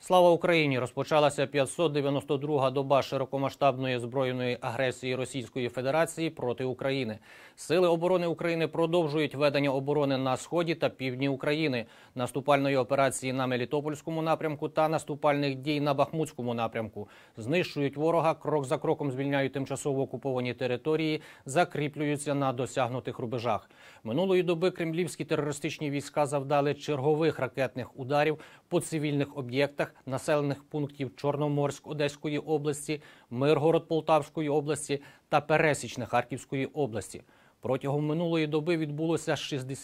Слава Україні! Розпочалася 592-га доба широкомасштабної збройної агресії Російської Федерації проти України. Сили оборони України продовжують ведення оборони на сході та півдні України, наступальної операції на Мелітопольському напрямку та наступальних дій на Бахмутському напрямку. Знищують ворога, крок за кроком звільняють тимчасово окуповані території, закріплюються на досягнутих рубежах. Минулої доби кремлівські терористичні війська завдали чергових ракетних ударів по цивільних об'єктах населених пунктів Чорноморськ Одеської області, Миргород Полтавської області та Пересічне Харківської області. Протягом минулої доби відбулося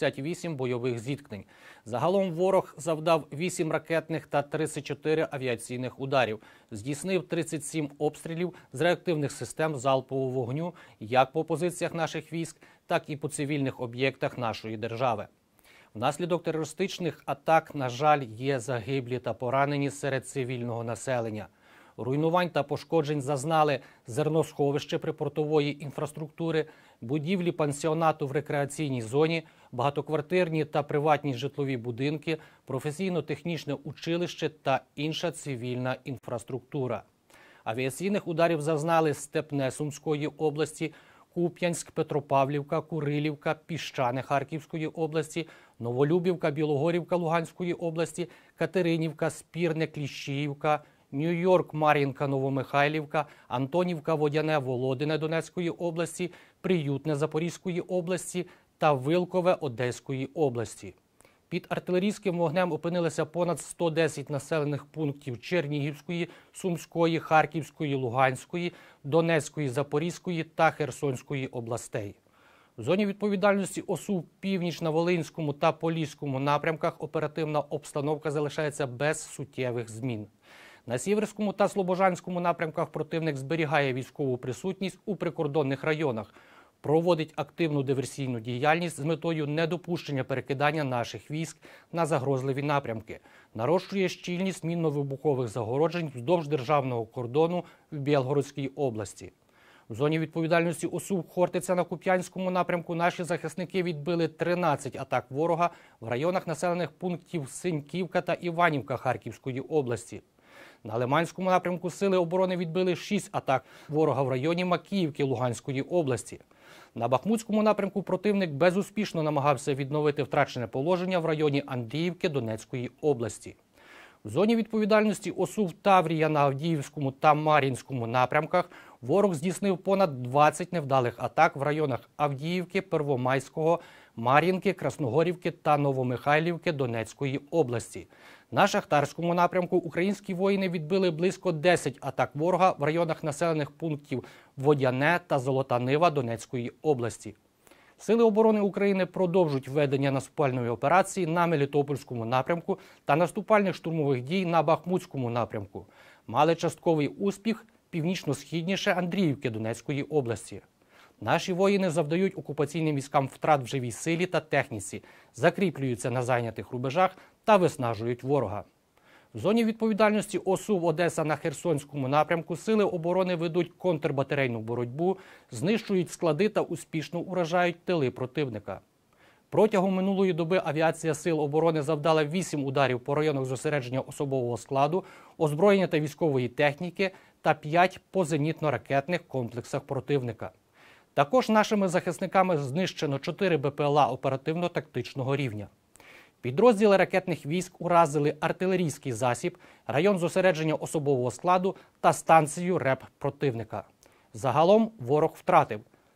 68 бойових зіткнень. Загалом ворог завдав 8 ракетних та 34 авіаційних ударів. Здійснив 37 обстрілів з реактивних систем залпового вогню як по позиціях наших військ, так і по цивільних об'єктах нашої держави. Внаслідок терористичних атак, на жаль, є загиблі та поранені серед цивільного населення. Руйнувань та пошкоджень зазнали зерносховище припортової інфраструктури, будівлі пансіонату в рекреаційній зоні, багатоквартирні та приватні житлові будинки, професійно-технічне училище та інша цивільна інфраструктура. Авіаційних ударів зазнали Степне Сумської області, Куп'янськ, Петропавлівка, Курилівка, Піщане Харківської області, Новолюбівка, Білогорівка Луганської області, Катеринівка, Спірне, Кліщіївка, Нью-Йорк, Мар'їнка, Новомихайлівка, Антонівка, Водяне, Володине Донецької області, Приютне Запорізької області та Вилкове Одеської області. Під артилерійським вогнем опинилися понад 110 населених пунктів Чернігівської, Сумської, Харківської, Луганської, Донецької, Запорізької та Херсонської областей. В зоні відповідальності ОСУ в Північно-Волинському та Поліському напрямках оперативна обстановка залишається без суттєвих змін. На Сіверському та Слобожанському напрямках противник зберігає військову присутність у прикордонних районах, проводить активну диверсійну діяльність з метою недопущення перекидання наших військ на загрозливі напрямки, нарощує щільність мінно-вибухових загороджень вздовж державного кордону в Білгородській області. В зоні відповідальності ОСУ Хортиця на Куп'янському напрямку наші захисники відбили 13 атак ворога в районах населених пунктів Синьківка та Іванівка Харківської області. На Лиманському напрямку сили оборони відбили 6 атак ворога в районі Макіївки Луганської області. На Бахмутському напрямку противник безуспішно намагався відновити втрачене положення в районі Андріївки Донецької області. В зоні відповідальності ОСУ Таврія на Авдіївському та Мар'їнському напрямках ворог здійснив понад 20 невдалих атак в районах Авдіївки, Первомайського, Мар'їнки, Красногорівки та Новомихайлівки Донецької області. На Шахтарському напрямку українські воїни відбили близько 10 атак ворога в районах населених пунктів Водяне та Золота Нива Донецької області. Сили оборони України продовжують ведення наступальної операції на Мелітопольському напрямку та наступальних штурмових дій на Бахмутському напрямку. Мали частковий успіх північно-східніше Андріївки Донецької області. Наші воїни завдають окупаційним військам втрат в живій силі та техніці, закріплюються на зайнятих рубежах та виснажують ворога. В зоні відповідальності ОСУ Одеса на Херсонському напрямку сили оборони ведуть контрбатарейну боротьбу, знищують склади та успішно уражають тили противника. Протягом минулої доби авіація сил оборони завдала 8 ударів по районах зосередження особового складу, озброєння та військової техніки та 5 по зенітно-ракетних комплексах противника. Також нашими захисниками знищено 4 БПЛА оперативно-тактичного рівня. Підрозділи ракетних військ уразили артилерійський засіб, район зосередження особового складу та станцію РЕП противника. Загалом ворог втратив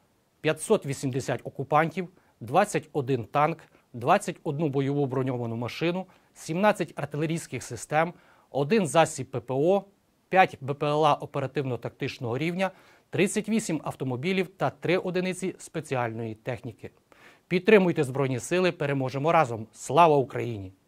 580 окупантів, 21 танк, 21 бойову броньовану машину, 17 артилерійських систем, 1 засіб ППО, 5 БПЛА оперативно-тактичного рівня, 38 автомобілів та 3 одиниці спеціальної техніки. Підтримуйте Збройні Сили, переможемо разом! Слава Україні!